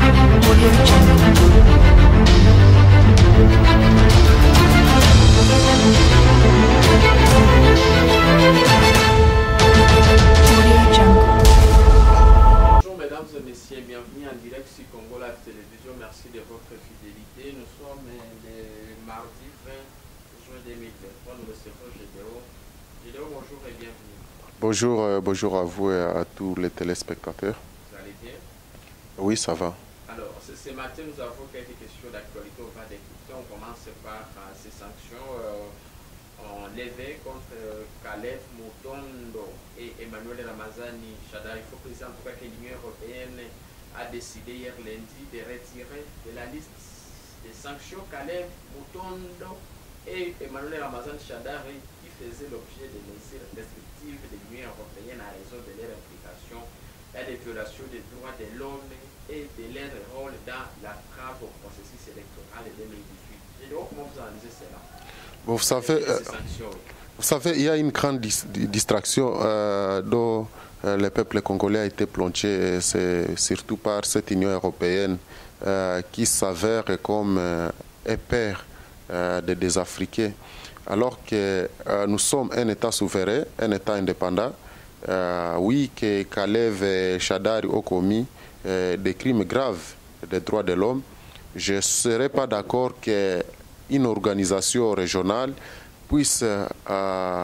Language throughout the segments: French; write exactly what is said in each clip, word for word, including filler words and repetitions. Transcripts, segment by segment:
Bienvenue en direct sur Congo Live Télévision. Merci de votre fidélité. Nous sommes le mardi vingt juin deux mille vingt-trois. Nous recevons Gédéon. Gédéon, bonjour et bienvenue. Bonjour, euh, bonjour à vous et à tous les téléspectateurs. Vous allez bien? Oui, ça va. Alors, ce, ce matin, nous avons quelques questions d'actualité. On va d'écouter. On commence par euh, ces sanctions euh, enlevées contre euh, Kalev Mutondo et Emmanuel Ramazani Shadari. Il faut préciser en tout cas que l'Union européenne a décidé hier lundi de retirer de la liste des sanctions Kalev Mutondo et Emmanuel Ramazani Shadari qui faisaient l'objet de mesures restrictives de l'Union européenne à raison de leur implication dans des violations des droits de l'homme et de leur rôle dans l'entrave au processus électoral de deux mille dix-huit. Et donc, comment vous analysez cela? Bon, vous savez, euh, vous savez, il y a une grande dis distraction euh, dont euh, le peuple congolais a été plongé, c'est surtout par cette Union européenne euh, qui s'avère comme euh, un père euh, des, des Africains, alors que euh, nous sommes un État souverain, un État indépendant. Euh, oui, que Kalev et Shadari ont commis euh, des crimes graves des droits de l'homme. Je ne serais pas d'accord qu'une organisation régionale puisse euh,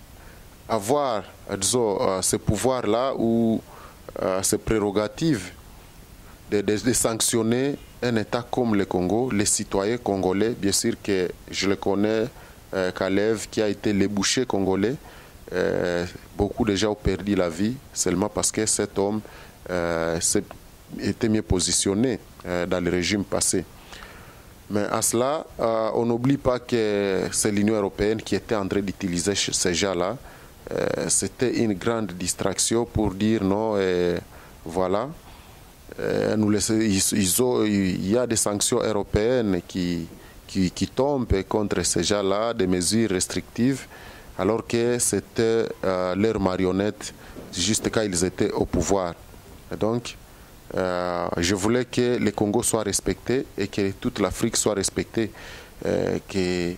avoir disons, euh, ce pouvoir-là ou euh, ces prérogatives de, de, de sanctionner un État comme le Congo, les citoyens congolais. Bien sûr que je le connais, euh, Kalev, qui a été le boucher congolais. Euh, beaucoup de gens ont perdu la vie seulement parce que cet homme euh, était mieux positionné euh, dans le régime passé. Mais à cela, euh, on n'oublie pas que c'est l'Union européenne qui était en train d'utiliser ces gens-là. Euh, C'était une grande distraction pour dire non, et voilà. Euh, nous les, ils, ils ont, il y a des sanctions européennes qui, qui, qui tombent contre ces gens-là, des mesures restrictives, alors que c'était euh, leur marionnette juste quand ils étaient au pouvoir. Et donc, euh, je voulais que le Congo soit respecté et que toute l'Afrique soit respectée. Euh, que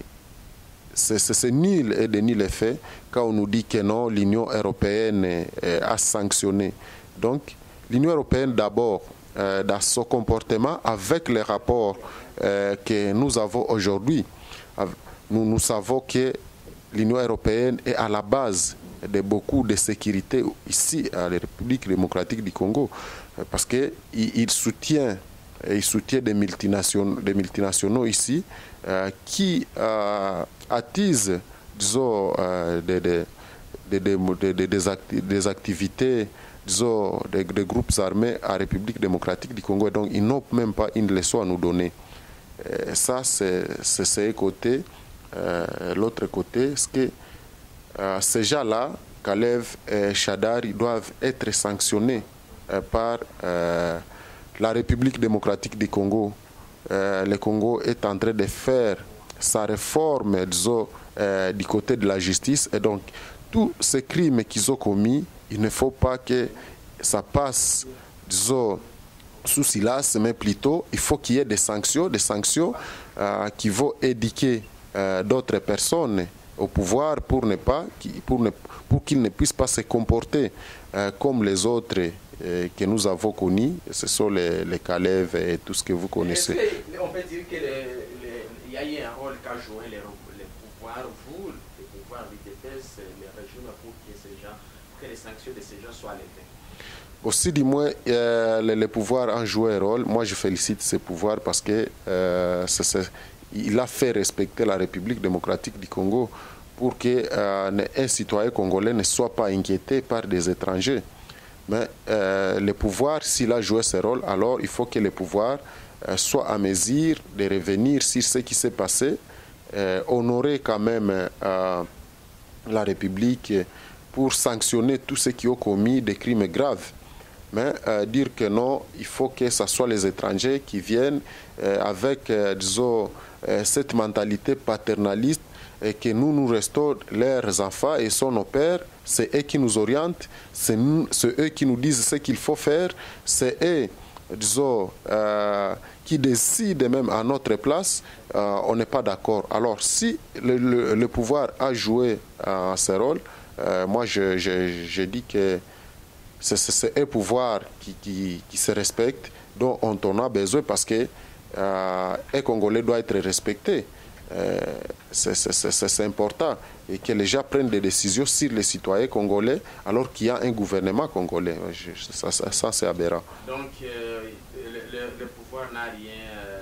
c'est nul et de nul effet quand on nous dit que non, l'Union européenne euh, a sanctionné. Donc, l'Union européenne d'abord, euh, dans son comportement avec les rapports euh, que nous avons aujourd'hui, nous, nous savons que l'Union européenne est à la base de beaucoup de sécurité ici à la République démocratique du Congo, parce qu'il il soutient, il soutient des multinationaux, des multinationaux ici euh, qui euh, attisent, disons, euh, des, des, des, des, des, des, acti des activités, disons, des, des groupes armés à la République démocratique du Congo. Et donc, ils n'ont même pas une leçon à nous donner. Et ça, c'est un côté. Euh, L'autre côté, c'est que euh, ces gens-là, Kalev et Shadari, doivent être sanctionnés euh, par euh, la République démocratique du Congo. Euh, le Congo est en train de faire sa réforme, disons, euh, du côté de la justice. Et donc, tous ces crimes qu'ils ont commis, il ne faut pas que ça passe, disons, sous silence, mais plutôt, il faut qu'il y ait des sanctions, des sanctions euh, qui vont éduquer Euh, d'autres personnes au pouvoir pour ne pas, pour ne, pour qu'ils ne puissent pas se comporter euh, comme les autres euh, que nous avons connus. Ce sont les, les Kalev et tout ce que vous connaissez. Que, on peut dire qu'il y a eu un rôle qu'a joué les, les pouvoirs, vous, les pouvoirs du D P S, les régimes pour que, ces gens, pour que les sanctions de ces gens soient levées. Aussi, du moins, euh, les, les pouvoirs ont joué un rôle. Moi, je félicite ces pouvoirs parce que euh, c'est il a fait respecter la République démocratique du Congo pour qu'un euh, citoyen congolais ne soit pas inquiété par des étrangers. Mais euh, le pouvoir, s'il a joué ce rôle, alors il faut que le pouvoir euh, soit à mesure de revenir sur ce qui s'est passé, euh, honorer quand même euh, la République pour sanctionner tous ceux qui ont commis des crimes graves. Mais euh, dire que non, il faut que ce soit les étrangers qui viennent euh, avec, euh, disons, euh, cette mentalité paternaliste et que nous, nous restons leurs enfants et sont nos pères. C'est eux qui nous orientent, c'est eux qui nous disent ce qu'il faut faire, c'est eux disons, euh, qui décide même à notre place, euh, on n'est pas d'accord. Alors, si le, le, le pouvoir a joué euh, ce rôle, euh, moi, je, je, je dis que c'est un pouvoir qui, qui, qui se respecte, dont on en a besoin parce que euh, un Congolais doit être respecté. Euh, c'est important et que les gens prennent des décisions sur les citoyens congolais alors qu'il y a un gouvernement congolais. Je, ça, ça, ça c'est aberrant. Donc euh, le, le, le pouvoir n'a rien euh,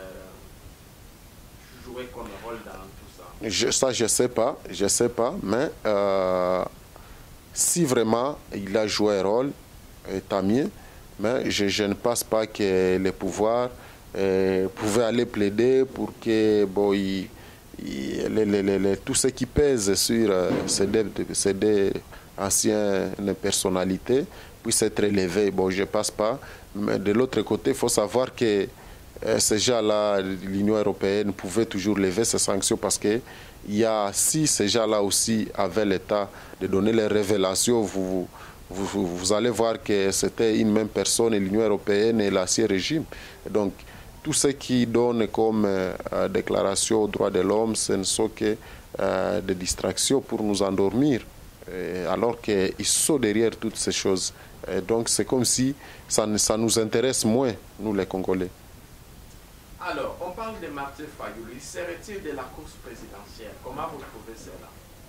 joué comme rôle dans tout ça. Je, ça je sais pas, je sais pas, mais euh, si vraiment il a joué un rôle, tant mieux. Mais je, je ne pense pas que le pouvoir euh, pouvait aller plaider pour que bon, il, il, les, les, les, tout ce qui pèse sur euh, ces, deux, ces deux anciennes personnalités puisse être élevé. Bon, je ne pense pas. Mais de l'autre côté, il faut savoir que euh, ces gens-là, l'Union européenne pouvait toujours lever ces sanctions parce que il y a, si ces gens-là aussi avaient l'État de donner les révélations, vous Vous, vous allez voir que c'était une même personne, l'Union européenne et l'Ancien Régime. Donc, tout ce qui donne comme euh, déclaration aux droits de l'homme, ce ne sont que euh, des distractions pour nous endormir, et alors qu'ils sont derrière toutes ces choses. Et donc, c'est comme si ça, ça nous intéresse moins, nous les Congolais. Alors, on parle de Martin Fayulu. Serait-il de la course présidentielle? Comment vous trouvez cela?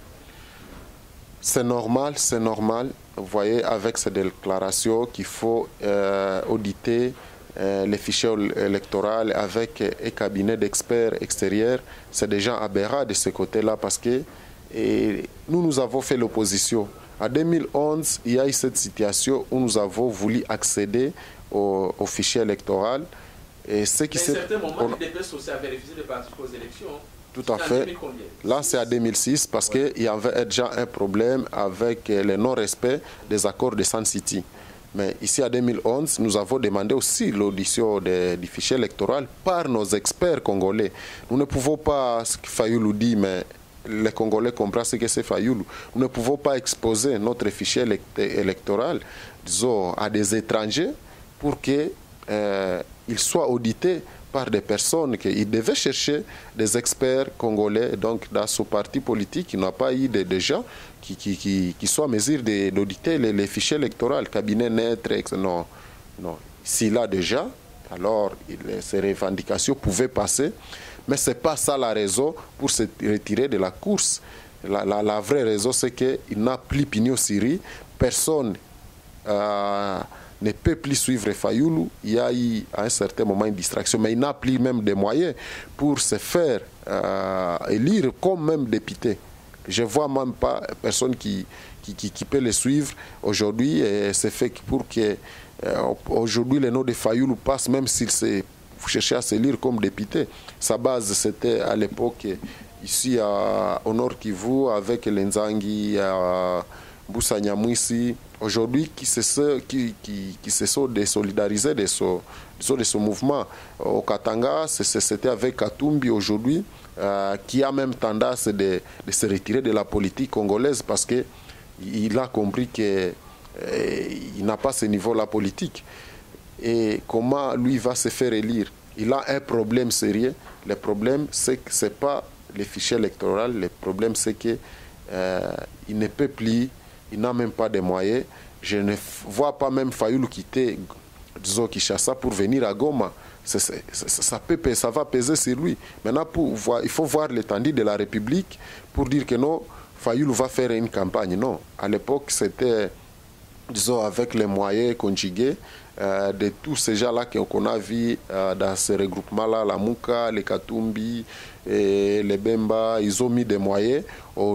C'est normal, c'est normal. Vous voyez, avec ces déclarations qu'il faut euh, auditer euh, les fichiers électoraux avec un cabinet d'experts extérieurs, c'est déjà aberrant de ce côté-là parce que et nous, nous avons fait l'opposition. En deux mille onze, il y a eu cette situation où nous avons voulu accéder au, au fichier électoral. Et ce qui Mais à un certain moment, on... le D P S aussi avait refusé de participer aux élections. Tout à fait. Là, c'est en deux mille six parce ouais. qu'il y avait déjà un problème avec le non-respect des accords de Sun City. Mais ici, en deux mille onze, nous avons demandé aussi l'audition du fichier électoral par nos experts congolais. Nous ne pouvons pas, ce que Fayulu dit, mais les Congolais comprennent ce que c'est Fayulu. Nous ne pouvons pas exposer notre fichier électoral, disons, à des étrangers pour qu'ils euh, soient audités par des personnes qu'il devait chercher des experts congolais, donc dans ce parti politique, il n'a pas eu de, de gens qui, qui, qui, qui soient en mesure d'auditer les, les fichiers électoraux, le cabinet neutre, non, non. S'il a déjà, alors il, ces revendications pouvaient passer, mais ce n'est pas ça la raison pour se retirer de la course. La, la, la vraie raison, c'est qu'il n'a plus pignon Syrie, personne euh, ne peut plus suivre Fayulu. Il y a eu à un certain moment une distraction, mais il n'a plus même des moyens pour se faire euh, élire comme même député. Je ne vois même pas personne qui, qui, qui, qui peut le suivre aujourd'hui. C'est fait pour que euh, aujourd'hui le nom de Fayulu passe, même s'il s'est cherché à s'élire comme député. Sa base, c'était à l'époque ici à, au Nord Kivu avec l'Enzangi, Boussa Nyamwisi. Aujourd'hui, qui se, qui, qui, qui se sont désolidarisés de ce, de ce mouvement. Au Katanga, c'était avec Katumbi aujourd'hui, euh, qui a même tendance de, de se retirer de la politique congolaise parce qu'il a compris qu'il euh, n'a pas ce niveau-là politique. Et comment lui va se faire élire? Il a un problème sérieux. Le problème, c'est que ce n'est pas le fichier électoral. Le problème, c'est qu'il euh, ne peut plus. Il n'a même pas de moyens. Je ne vois pas même Fayulu quitter, disons, Kinshasa pour venir à Goma. C est, c est, c est, ça, peut, ça va peser sur lui. Maintenant, pour voir, il faut voir l'étendue de la République pour dire que non, Fayulu va faire une campagne. Non. À l'époque, c'était, disons, avec les moyens conjugués euh, de tous ces gens-là qu'on a vus euh, dans ce regroupement-là, la Mouka, les Katumbi, et les Bemba, ils ont mis des moyens.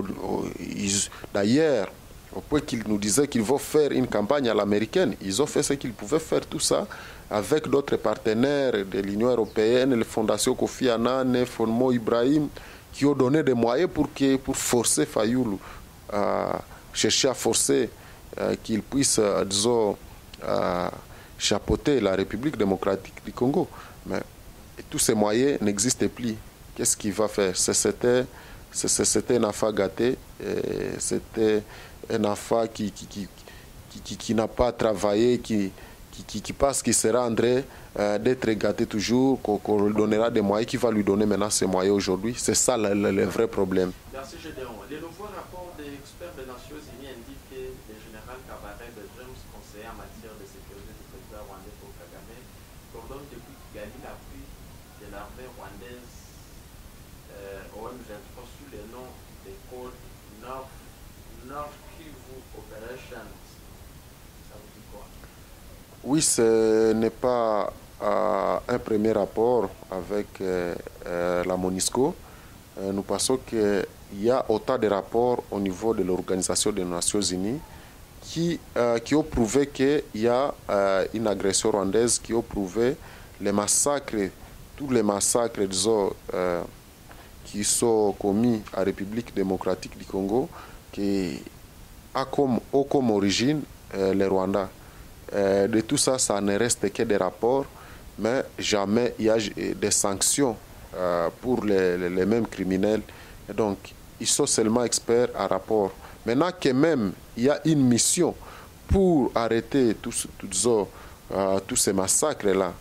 D'ailleurs, au point qu'ils nous disaient qu'ils vont faire une campagne à l'américaine. Ils ont fait ce qu'ils pouvaient faire, tout ça, avec d'autres partenaires de l'Union européenne, les fondations Kofi Annan, Fonmo Ibrahim, qui ont donné des moyens pour, que, pour forcer Fayulu, euh, chercher à forcer euh, qu'il puisse, euh, disons, euh, chapeauter la République démocratique du Congo. Mais tous ces moyens n'existent plus. Qu'est-ce qu'il va faire? C'était un affaire gâté, c'était un enfant qui, qui, qui, qui, qui n'a pas travaillé, qui, qui, qui, qui passe, qui sera en train euh, d'être gâté toujours, qu'on qu lui donnera des moyens, qui va lui donner maintenant ces moyens aujourd'hui. C'est ça le, le, le vrai problème. Merci Gédéon. Les nouveaux rapports des experts des Nations Unies indiquent que le général Kabaré de James, conseiller en matière de sécurité du président rwandais Paul Kagame, coordonne depuis Kigali l'appui de l'armée rwandaise euh, au M vingt-trois sous le nom de code North, North Kivu Operations. Ça vous dit quoi? Oui, ce n'est pas euh, un premier rapport avec euh, euh, la MONUSCO. Euh, nous pensons qu'il y a autant de rapports au niveau de l'Organisation des Nations Unies qui, euh, qui ont prouvé qu'il y a euh, une agression rwandaise, qui ont prouvé les massacres, tous les massacres disons, euh, qui sont commis à la République démocratique du Congo, qui a comme, ont comme origine euh, les Rwandais. Euh, de tout ça, ça ne reste que des rapports, mais jamais il y a des sanctions euh, pour les, les, les mêmes criminels. Et donc, ils sont seulement experts à rapport. Maintenant que même il y a une mission pour arrêter tous, tous, euh, tous ces massacres-là,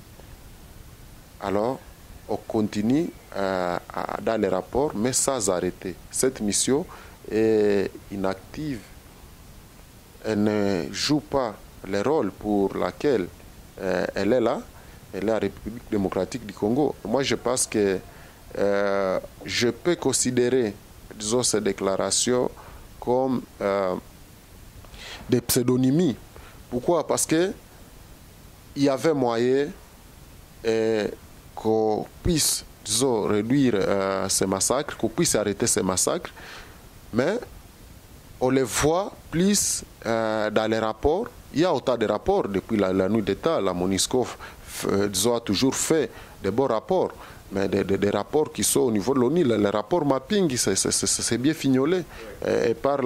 alors on continue euh, à, dans les rapports, mais sans arrêter. Cette mission est inactive. Elle ne joue pas le rôle pour lequel euh, elle est là, elle est la République démocratique du Congo. Moi, je pense que euh, je peux considérer, disons, ces déclarations comme euh, des pseudonymies. Pourquoi? Parce que il y avait moyen euh, qu'on puisse, disons, réduire euh, ces massacres, qu'on puisse arrêter ces massacres, mais on les voit plus euh, dans les rapports. Il y a autant de rapports depuis la, la nuit d'État. La MONUSCO a toujours fait de bons rapports, mais des, des, des rapports qui sont au niveau de l'ONU. Les rapports mapping, c'est bien fignolé et, et par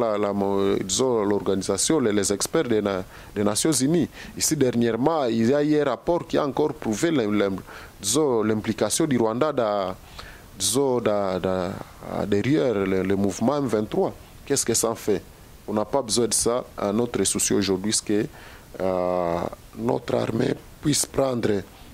l'organisation, les, les experts des, des Nations Unies. Ici, dernièrement, il y a eu un rapport qui a encore prouvé l'implication du Rwanda dans, disons, dans, dans, derrière le, le mouvement M vingt-trois. Qu'est-ce que ça en fait? On n'a pas besoin de ça. Notre souci aujourd'hui, c'est que euh, notre armée puisse prendre,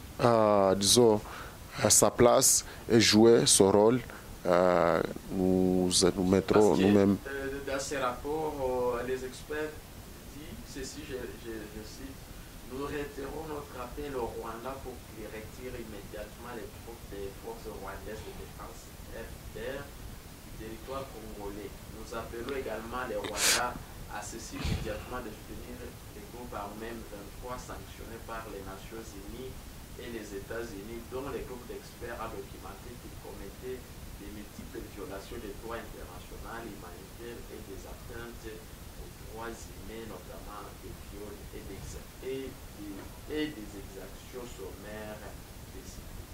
euh, disons, sa place et jouer son rôle. Euh, nous, nous mettrons nous-mêmes. Euh, dans ces rapports, euh, les experts disent ceci, je, je, je cite, nous réitérons notre appel au Rwanda pour qu'il retire immédiatement les troupes des forces rwandaises de défense F D R du territoire congolais. Nous appelons également les Rwandais à cesser immédiatement de soutenir les groupes armés M vingt-trois sanctionnés par les Nations Unies et les États-Unis, dont les groupes d'experts ont documenté qu'ils commettaient des multiples violations des droits internationaux, humanitaires et des atteintes aux droits humains, notamment des viols et des, et des, et des exactions sommaires des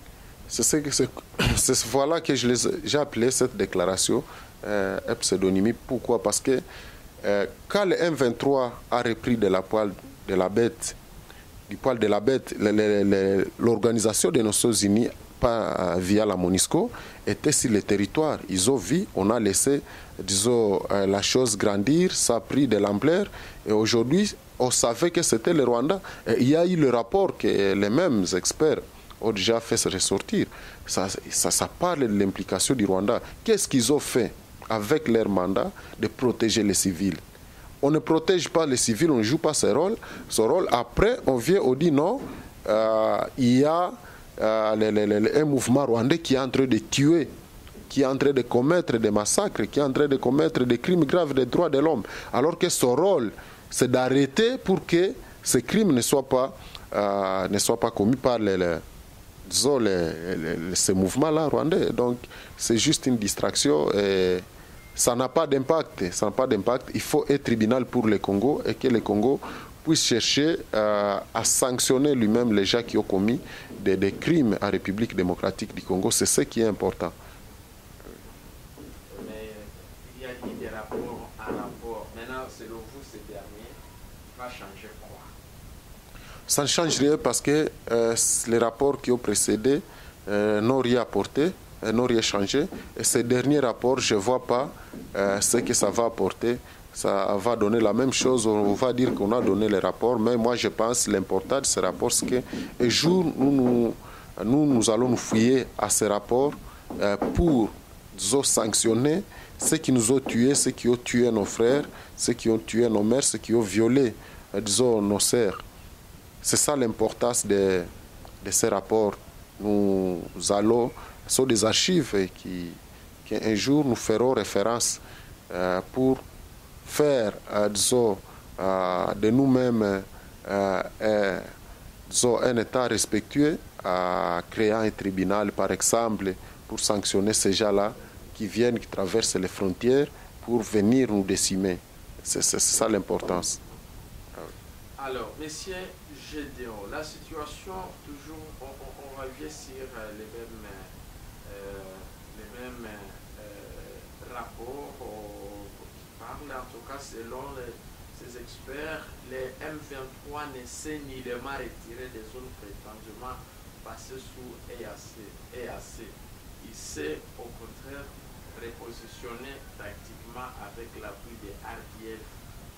civils. C'est voilà que j'ai appelé cette déclaration euh, pseudonymie. Pourquoi? Parce que euh, quand le M vingt-trois a repris de la poêle de la bête, du poil de la bête, l'Organisation des Nations Unies, pas via la MONUSCO, était sur le territoire. Ils ont vu, on a laissé, disons, la chose grandir, ça a pris de l'ampleur. Et aujourd'hui, on savait que c'était le Rwanda. Et il y a eu le rapport que les mêmes experts ont déjà fait se ressortir. Ça, ça, ça parle de l'implication du Rwanda. Qu'est-ce qu'ils ont fait avec leur mandat de protéger les civils? On ne protège pas les civils, on ne joue pas ce rôle. Ce rôle. Après, on vient, on dit non, euh, il y a euh, les, les, les, un mouvement rwandais qui est en train de tuer, qui est en train de commettre des massacres, qui est en train de commettre des crimes graves des droits de l'homme. Alors que son rôle, c'est d'arrêter pour que ces crimes ne soient pas, euh, ne soient pas commis par les, les, disons, les, les, ces mouvements-là rwandais. Donc, c'est juste une distraction. Et ça n'a pas d'impact. Ça n'a pas d'impact. Il faut un tribunal pour le Congo et que le Congo puisse chercher euh, à sanctionner lui-même les gens qui ont commis des, des crimes à la République démocratique du Congo. C'est ce qui est important. Mais il y a eu des rapports à rapport. Maintenant, selon vous, ces derniers, va changer quoi? Ça ne change rien parce que euh, les rapports qui ont précédé euh, n'ont rien apporté, n'ont rien changé. Et ces derniers rapports, je ne vois pas euh, ce que ça va apporter. ça va donner la même chose. On va dire qu'on a donné les rapports, mais moi je pense que l'important de ces rapports, c'est qu'un jour, nous, nous, nous, nous allons nous fouiller à ces rapports euh, pour disons, sanctionner ceux qui nous ont tués, ceux qui ont tué nos frères, ceux qui ont tué nos mères, ceux qui ont violé, euh, disons, nos sœurs. C'est ça l'importance de, de ces rapports. Nous allons, ce sont des archives qui, qui un jour nous feront référence euh, pour faire, euh, disons, euh, de nous-mêmes euh, euh, disons, un État respectueux, en créant un tribunal, par exemple, pour sanctionner ces gens-là qui viennent, qui traversent les frontières pour venir nous décimer. C'est ça l'importance. Alors, monsieur Gédéon, la situation, toujours, on, on, on revient sur euh, les mêmes, euh, les mêmes euh, rapports euh, qui parlent, en tout cas selon les, ces experts, les M vingt-trois ne s'est nullement retiré des zones prétendument passées sous E A C. E A C. Il s'est au contraire repositionné tactiquement avec l'appui des R D F.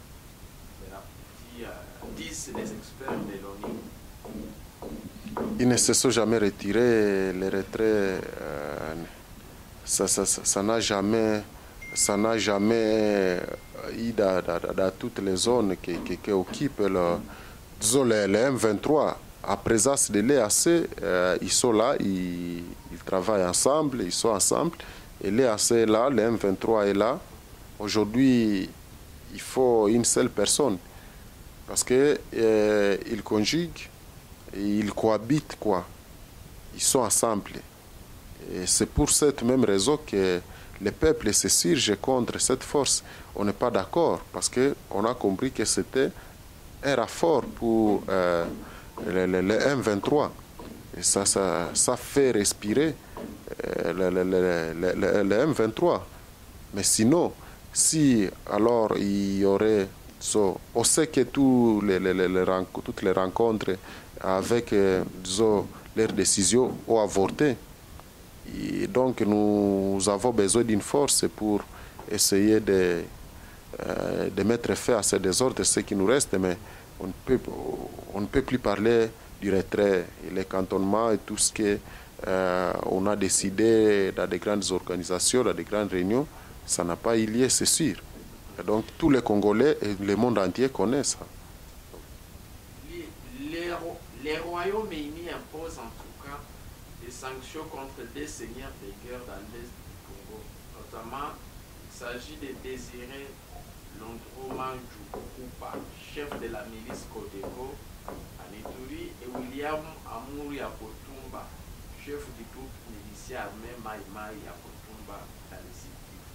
Disent les experts de l'ONU. Ils ne se sont jamais retirés. Les retraits, euh, ça n'a ça, ça jamais, ça n'a jamais eu dans, dans, dans toutes les zones qui, qui, qui occupent le, disons les, les M vingt-trois. À présence de l'E A C, euh, ils sont là, ils, ils travaillent ensemble, ils sont ensemble. Et l'E A C est là, le M vingt-trois est là. Aujourd'hui, il faut une seule personne. Parce qu'ils euh, conjuguent, et ils cohabitent, quoi. Ils sont ensemble. Et c'est pour cette même raison que le peuple se surge contre cette force. On n'est pas d'accord, parce qu'on a compris que c'était un renfort pour euh, le, le, le M vingt-trois. Et ça, ça, ça fait respirer euh, le, le, le, le, le M vingt-trois. Mais sinon, si alors il y aurait... So, on sait que tous les, les, les, les rencontres, toutes les rencontres avec euh, disons, leurs décisions ont avorté. Et donc nous avons besoin d'une force pour essayer de, euh, de mettre fin à ces désordres, ce qui nous reste, mais on ne peut, on ne peut plus parler du retrait, et les cantonnements et tout ce qu'on euh, a décidé dans des grandes organisations, dans des grandes réunions, ça n'a pas eu lieu, c'est sûr. Donc tous les Congolais et le monde entier connaissent ça. Les, les, les Royaumes-Unis imposent en tout cas des sanctions contre des seigneurs de guerre dans l'est du Congo. Notamment, il s'agit de Désiré Londroman Djoukoupa, chef de la milice Codeco à Ituri, et William Amour Yakotumba, chef du groupe militaire armé Mai Mai Yakotumba dans les Sud.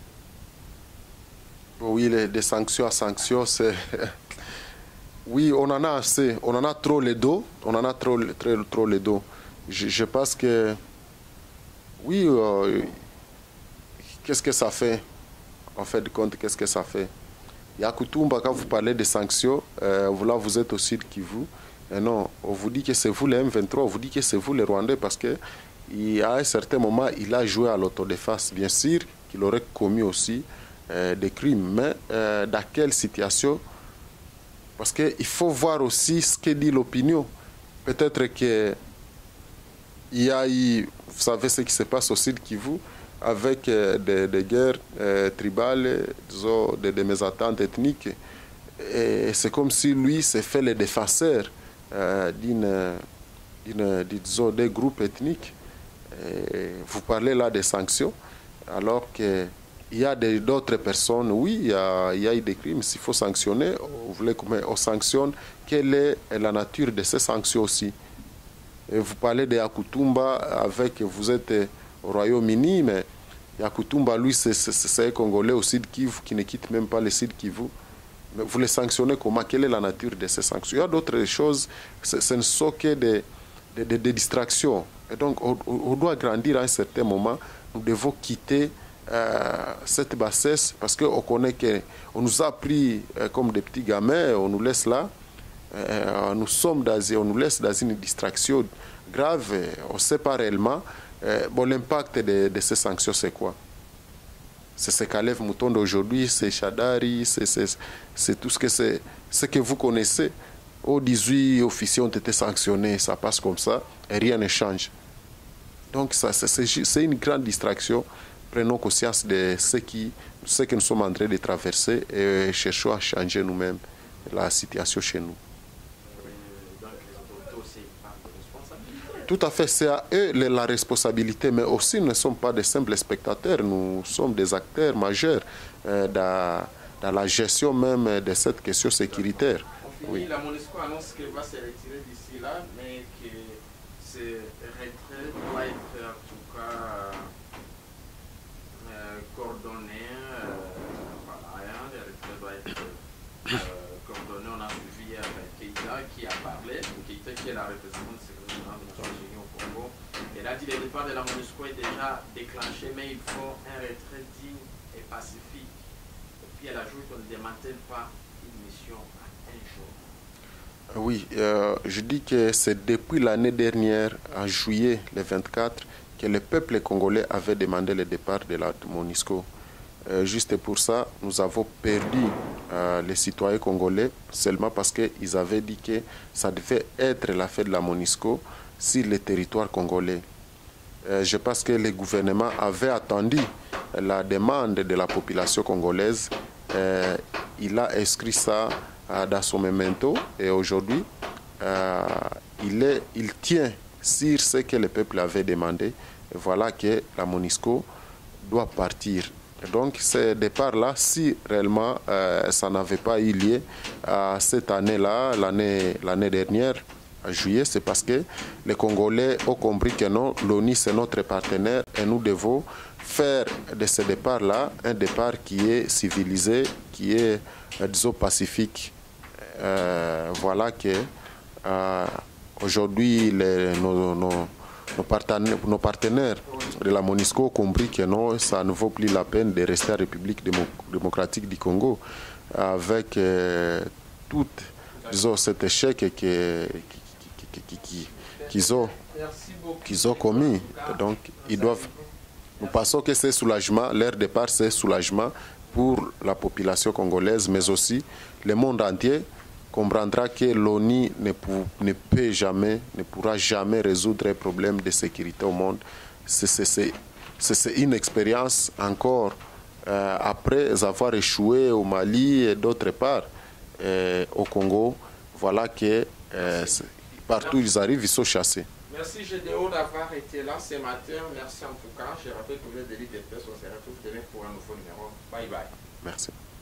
Oui, les, des sanctions à sanctions, c'est... Oui, on en a assez. On en a trop les dos. On en a trop, trop, trop les dos. Je, je pense que... Oui, euh, qu'est-ce que ça fait? En fait de compte, qu'est-ce que ça fait? Yakutumba, quand vous parlez de sanctions, euh, vous, là, vous êtes au Sud Kivu. Et non, on vous dit que c'est vous les M vingt-trois, on vous dit que c'est vous les Rwandais, parce qu'à un certain moment, il a joué à l'autodéfense. Bien sûr qu'il aurait commis aussi Euh, des crimes, mais euh, dans quelle situation? Parce qu'il faut voir aussi ce que dit l'opinion. Peut-être qu'il y a eu, vous savez ce qui se passe au Sud Kivu, avec euh, des, des guerres euh, tribales, disons, des, des mésententes ethniques. Et c'est comme si lui s'est fait le défenseur euh, d'une, disons, des groupes ethniques. Et vous parlez là des sanctions, alors que il y a d'autres personnes, oui, il y, a, il y a eu des crimes, s'il faut sanctionner, vous voulez qu'on sanctionne, quelle est la nature de ces sanctions aussi? Et vous parlez de Yakutumba, avec, vous êtes au Royaume-Uni, mais Yakutumba, lui, c'est un Congolais au Sud Kivu qui ne quitte même pas le Sud Kivu. Mais vous les sanctionnez comment? Quelle est la nature de ces sanctions? Il y a d'autres choses, ce ne sont que des, des, des, des distractions. Et donc, on, on doit grandir à un certain moment, nous devons quitter Euh, cette bassesse, parce qu'on connaît qu'on nous a pris euh, comme des petits gamins, on nous laisse là, euh, nous sommes dans, on nous laisse dans une distraction grave, on ne sait pas réellement. Euh, bon, l'impact de, de ces sanctions, c'est quoi? C'est ce qu'Alev Moutonde aujourd'hui, c'est Chadari, c'est tout ce que c'est, ce que vous connaissez. Aux dix-huit officiers ont été sanctionnés, ça passe comme ça, et rien ne change. Donc c'est une grande distraction. Prenons conscience de ce, qui, ce que nous sommes en train de traverser et cherchons à changer nous-mêmes la situation chez nous. Tout à fait, c'est à eux la responsabilité, mais aussi nous ne sommes pas des simples spectateurs, nous sommes des acteurs majeurs euh, dans, dans la gestion même de cette question sécuritaire. On finit, oui. La MONUSCO annonce qu'elle va se retirer d'ici là, mais que ce retrait doit être en tout cas euh, coordonné. Euh, voilà, hein, le retrait doit être euh, coordonné. On a suivi avec Keïta qui a parlé, Keïta qui est la représentante de Congo. Elle a dit que le départ de la MONUSCO est déjà déclenché, mais il faut un retrait digne et pacifique. Et puis elle ajoute qu'on ne démantèle pas une mission à un jour. Oui, euh, je dis que c'est depuis l'année dernière, en juillet le vingt-quatre, que le peuple congolais avait demandé le départ de la MONUSCO. Euh, juste pour ça, nous avons perdu euh, les citoyens congolais seulement parce qu'ils avaient dit que ça devait être la fête de la MONUSCO sur le territoire congolais. Euh, je pense que le gouvernement avait attendu la demande de la population congolaise. Euh, il a inscrit ça euh, dans son memento et aujourd'hui, euh, il, il tient sur ce que le peuple avait demandé. Et voilà que la MONUSCO doit partir. Et donc, ce départ-là, si réellement euh, ça n'avait pas eu lieu à cette année-là, l'année dernière, en juillet, c'est parce que les Congolais ont compris que non, l'ONU c'est notre partenaire et nous devons faire de ce départ-là un départ qui est civilisé, qui est, disons, pacifique. Euh, voilà que euh, aujourd'hui, nos, nos, nos, partenaires, nos partenaires de la MONUSCO ont compris que non, ça ne vaut plus la peine de rester en République démocratique du Congo avec euh, tout, disons, cet échec qui, qui qu'ils ont, qu'ils ont commis. Donc, ils doivent. Nous pensons que c'est soulagement, leur départ, c'est soulagement pour la population congolaise, mais aussi le monde entier comprendra que l'ONU ne, ne peut jamais, ne pourra jamais résoudre un problème de sécurité au monde. C'est une expérience encore euh, après avoir échoué au Mali et d'autre part euh, au Congo. Voilà que euh, partout où ils arrivent, ils sont chassés. Merci Gédéon d'avoir été là ce matin. Merci en tout cas. Je rappelle que vous êtes de l'I D P S. On se retrouve demain pour un nouveau numéro. Bye bye. Merci.